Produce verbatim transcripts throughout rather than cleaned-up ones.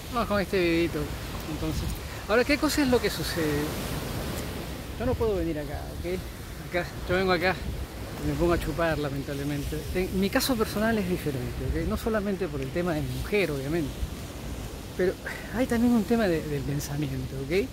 Vamos con este videito. Entonces, ahora, ¿qué cosa es lo que sucede? Yo no puedo venir acá, ¿ok? Acá, yo vengo acá y me pongo a chupar, lamentablemente. En mi caso personal es diferente, ¿ok? No solamente por el tema de mi mujer, obviamente, pero hay también un tema de, del pensamiento, ¿ok?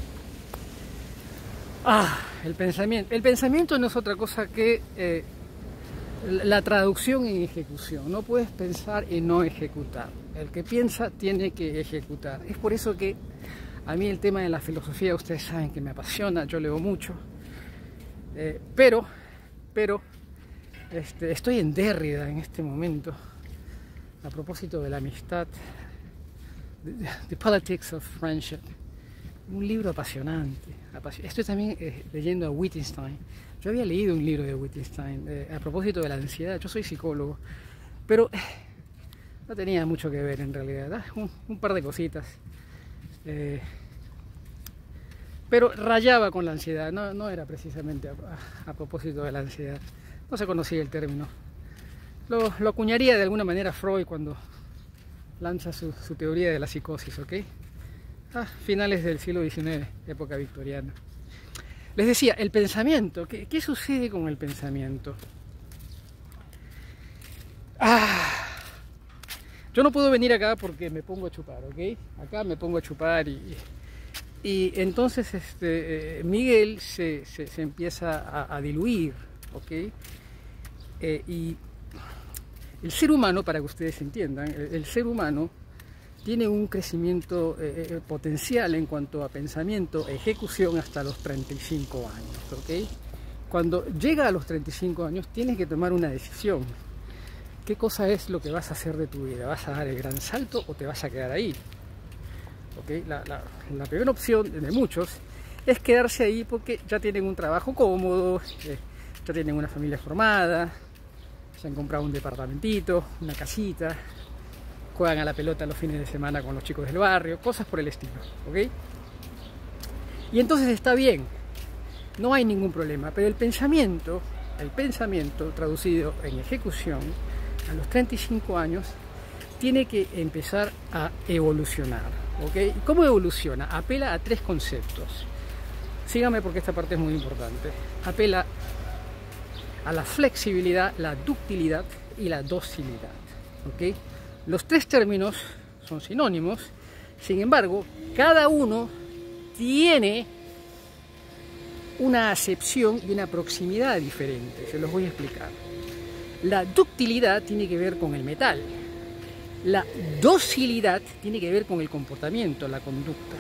Ah, el pensamiento. El pensamiento no es otra cosa que eh, la traducción en ejecución. No puedes pensar y no ejecutar. El que piensa tiene que ejecutar. Es por eso que a mí el tema de la filosofía, ustedes saben que me apasiona, yo leo mucho. Eh, pero, pero, este, estoy en Derrida en este momento, a propósito de la amistad, The, the Politics of Friendship. Un libro apasionante. Estoy también eh, leyendo a Wittgenstein. Yo había leído un libro de Wittgenstein eh, a propósito de la ansiedad. Yo soy psicólogo, pero eh, no tenía mucho que ver en realidad. Un, un par de cositas. Eh, pero rayaba con la ansiedad. No, no era precisamente a, a, a propósito de la ansiedad. No se conocía el término. Lo, lo acuñaría de alguna manera Freud cuando lanza su, su teoría de la psicosis, ¿ok? Ah, finales del siglo diecinueve, época victoriana. Les decía, el pensamiento. ¿Qué, qué sucede con el pensamiento? Ah, yo no puedo venir acá porque me pongo a chupar, ¿ok? Acá me pongo a chupar y, y entonces este, eh, Miguel se, se, se empieza a, a diluir, ¿ok? Eh, y el ser humano, para que ustedes entiendan, el, el ser humano tiene un crecimiento eh, potencial en cuanto a pensamiento, ejecución hasta los treinta y cinco años, ¿ok? Cuando llega a los treinta y cinco años tienes que tomar una decisión. ¿Qué cosa es lo que vas a hacer de tu vida? ¿Vas a dar el gran salto o te vas a quedar ahí? ¿Okay? La, la, la primera opción de muchos es quedarse ahí porque ya tienen un trabajo cómodo, eh, ya tienen una familia formada, se han comprado un departamentito, una casita, juegan a la pelota los fines de semana con los chicos del barrio, cosas por el estilo, ¿ok? Y entonces está bien, no hay ningún problema, pero el pensamiento, el pensamiento traducido en ejecución, a los treinta y cinco años, tiene que empezar a evolucionar, ¿ok? ¿Y cómo evoluciona? Apela a tres conceptos. Síganme porque esta parte es muy importante. Apela a la flexibilidad, la ductilidad y la docilidad, ¿ok? Los tres términos son sinónimos, sin embargo, cada uno tiene una acepción y una proximidad diferente. Se los voy a explicar. La ductilidad tiene que ver con el metal. La docilidad tiene que ver con el comportamiento, la conducta.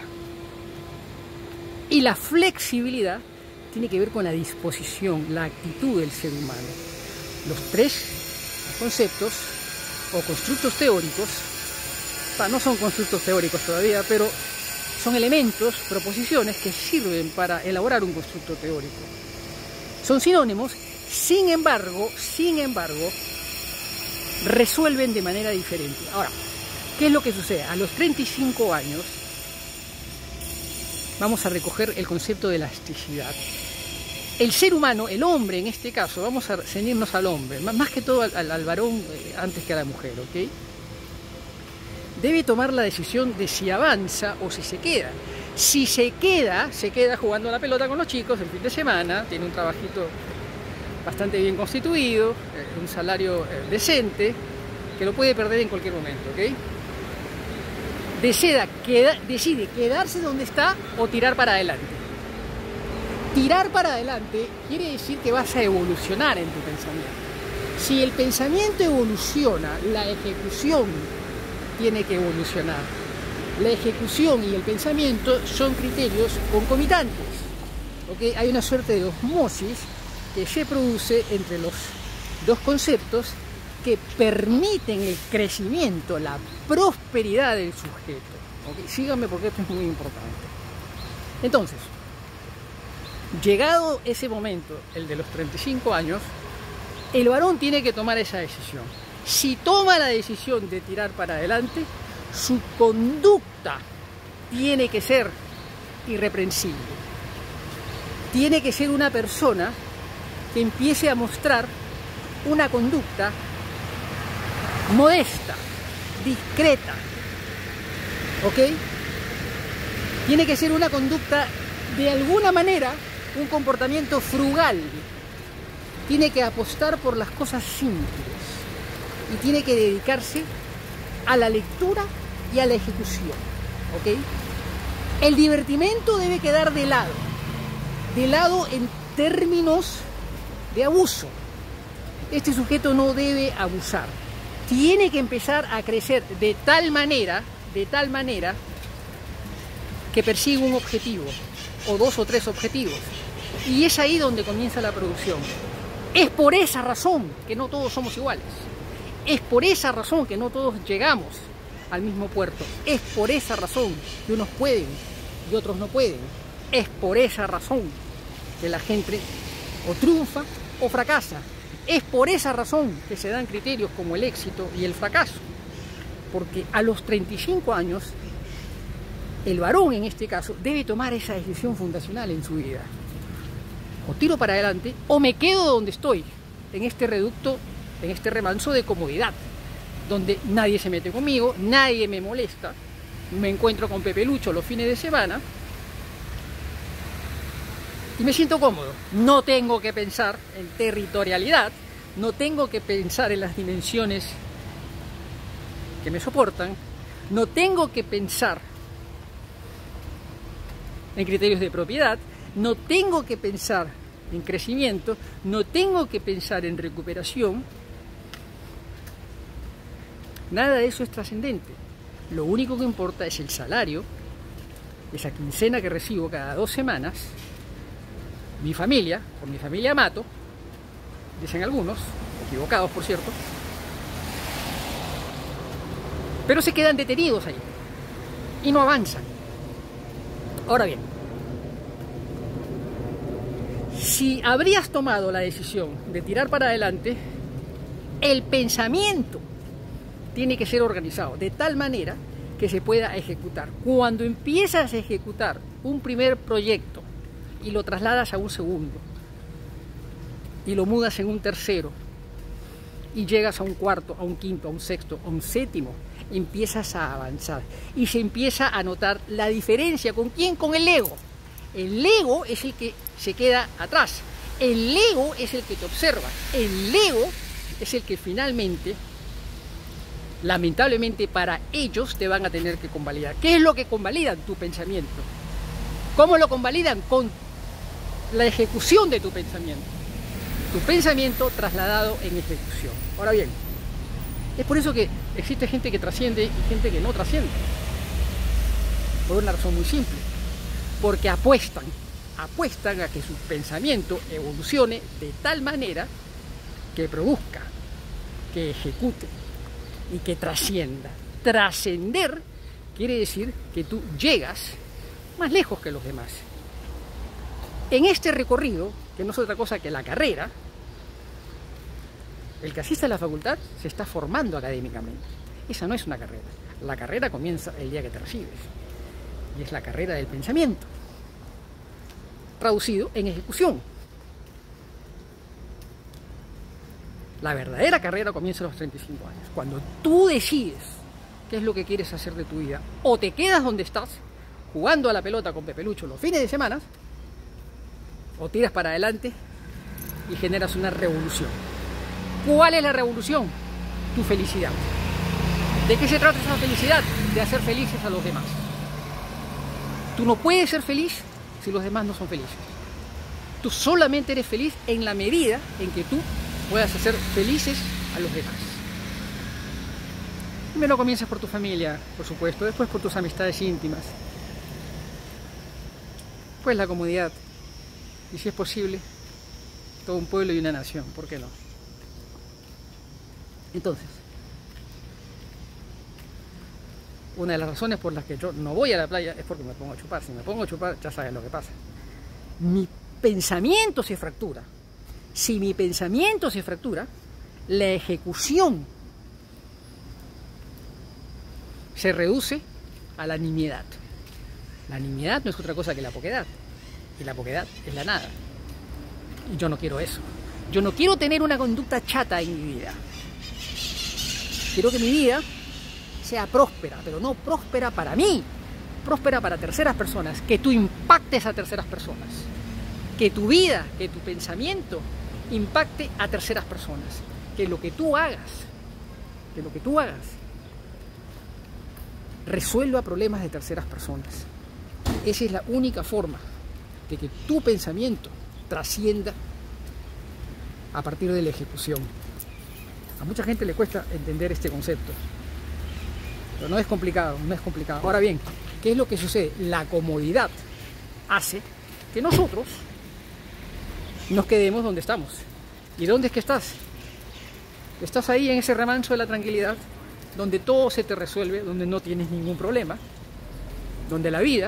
Y la flexibilidad tiene que ver con la disposición, la actitud del ser humano. Los tres conceptos o constructos teóricos, no son constructos teóricos todavía, pero son elementos, proposiciones que sirven para elaborar un constructo teórico. Son sinónimos, sin embargo, sin embargo, resuelven de manera diferente. Ahora, ¿qué es lo que sucede? A los treinta y cinco años vamos a recoger el concepto de elasticidad. El ser humano, el hombre en este caso, vamos a ceñirnos al hombre, más que todo al, al varón antes que a la mujer, ¿ok? Debe tomar la decisión de si avanza o si se queda. Si se queda, se queda jugando a la pelota con los chicos el fin de semana, tiene un trabajito bastante bien constituido, eh, un salario eh, decente, que lo puede perder en cualquier momento, ¿ok? Decida, queda, decide quedarse donde está o tirar para adelante. Tirar para adelante quiere decir que vas a evolucionar en tu pensamiento. Si el pensamiento evoluciona, la ejecución tiene que evolucionar. La ejecución y el pensamiento son criterios concomitantes, ¿okay? Hay una suerte de osmosis que se produce entre los dos conceptos que permiten el crecimiento, la prosperidad del sujeto, ¿okay? Síganme porque esto es muy importante. Entonces, llegado ese momento, el de los treinta y cinco años, el varón tiene que tomar esa decisión. Si toma la decisión de tirar para adelante, su conducta tiene que ser irreprensible. Tiene que ser una persona que empiece a mostrar una conducta modesta, discreta, ¿ok? Tiene que ser una conducta, de alguna manera, un comportamiento frugal. Tiene que apostar por las cosas simples y tiene que dedicarse a la lectura y a la ejecución, ¿ok? El divertimento debe quedar de lado, de lado en términos de abuso. Este sujeto no debe abusar. Tiene que empezar a crecer de tal manera, de tal manera, que persiga un objetivo, o dos o tres objetivos. Y es ahí donde comienza la producción. Es por esa razón que no todos somos iguales. Es por esa razón que no todos llegamos al mismo puerto. Es por esa razón que unos pueden y otros no pueden. Es por esa razón que la gente o triunfa o fracasa. Es por esa razón que se dan criterios como el éxito y el fracaso. Porque a los treinta y cinco años, el varón en este caso debe tomar esa decisión fundacional en su vida. O tiro para adelante o me quedo donde estoy, en este reducto, en este remanso de comodidad, donde nadie se mete conmigo, nadie me molesta, me encuentro con Pepe Lucho los fines de semana y me siento cómodo. No tengo que pensar en territorialidad, no tengo que pensar en las dimensiones que me soportan, no tengo que pensar en criterios de propiedad, no tengo que pensar en crecimiento, no tengo que pensar en recuperación. Nada de eso es trascendente. Lo único que importa es el salario, esa quincena que recibo cada dos semanas, mi familia, por mi familia mato, dicen algunos, equivocados por cierto, pero se quedan detenidos ahí y no avanzan. Ahora bien, si habrías tomado la decisión de tirar para adelante, el pensamiento tiene que ser organizado de tal manera que se pueda ejecutar. Cuando empiezas a ejecutar un primer proyecto y lo trasladas a un segundo, y lo mudas en un tercero, y llegas a un cuarto, a un quinto, a un sexto, a un séptimo, empiezas a avanzar y se empieza a notar la diferencia. ¿Con quién? Con el ego. El ego es el que se queda atrás, el ego es el que te observa, el ego es el que finalmente, lamentablemente para ellos, te van a tener que convalidar. ¿Qué es lo que convalidan? Tu pensamiento. ¿Cómo lo convalidan? Con la ejecución de tu pensamiento. Tu pensamiento trasladado en ejecución. Ahora bien, es por eso que existe gente que trasciende y gente que no trasciende. Por una razón muy simple. Porque apuestan, apuestan a que su pensamiento evolucione de tal manera que produzca, que ejecute y que trascienda. Trascender quiere decir que tú llegas más lejos que los demás. En este recorrido, que no es otra cosa que la carrera, el que asiste a la facultad se está formando académicamente. Esa no es una carrera. La carrera comienza el día que te recibes. Y es la carrera del pensamiento, traducido en ejecución. La verdadera carrera comienza a los treinta y cinco años, cuando tú decides qué es lo que quieres hacer de tu vida. O te quedas donde estás, jugando a la pelota con Pepe Lucho los fines de semana, o tiras para adelante y generas una revolución. ¿Cuál es la revolución? Tu felicidad. ¿De qué se trata esa felicidad? De hacer felices a los demás. Tú no puedes ser feliz si los demás no son felices. Tú solamente eres feliz en la medida en que tú puedas hacer felices a los demás. Primero comienzas por tu familia, por supuesto, después por tus amistades íntimas, pues la comodidad, y si es posible, todo un pueblo y una nación, ¿por qué no? Entonces, una de las razones por las que yo no voy a la playa es porque me pongo a chupar. Si me pongo a chupar, ya sabes lo que pasa. Mi pensamiento se fractura. Si mi pensamiento se fractura, la ejecución se reduce a la nimiedad. La nimiedad no es otra cosa que la poquedad. Y la poquedad es la nada. Y yo no quiero eso. Yo no quiero tener una conducta chata en mi vida. Quiero que mi vida sea próspera, pero no próspera para mí, próspera para terceras personas, que tú impactes a terceras personas, que tu vida, que tu pensamiento impacte a terceras personas, que lo que tú hagas, que lo que tú hagas resuelva problemas de terceras personas. Esa es la única forma de que tu pensamiento trascienda a partir de la ejecución. A mucha gente le cuesta entender este concepto, pero no es complicado, no es complicado. Ahora bien, ¿qué es lo que sucede? La comodidad hace que nosotros nos quedemos donde estamos. ¿Y dónde es que estás? Estás ahí en ese remanso de la tranquilidad, donde todo se te resuelve, donde no tienes ningún problema, donde la vida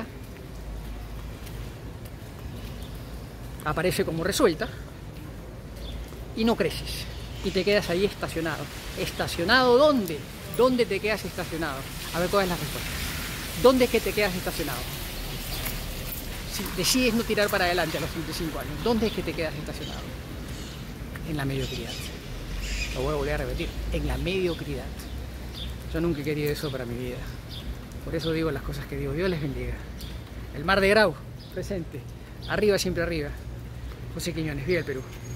aparece como resuelta y no creces y te quedas ahí estacionado. ¿Estacionado dónde? ¿Dónde te quedas estacionado? A ver, ¿cuál es la respuesta? ¿Dónde es que te quedas estacionado? Si decides no tirar para adelante a los treinta y cinco años, ¿dónde es que te quedas estacionado? En la mediocridad. Lo voy a volver a repetir, en la mediocridad. Yo nunca he querido eso para mi vida. Por eso digo las cosas que digo. Dios les bendiga. El Mar de Grau, presente. Arriba, siempre arriba. José Quiñones, viva el Perú.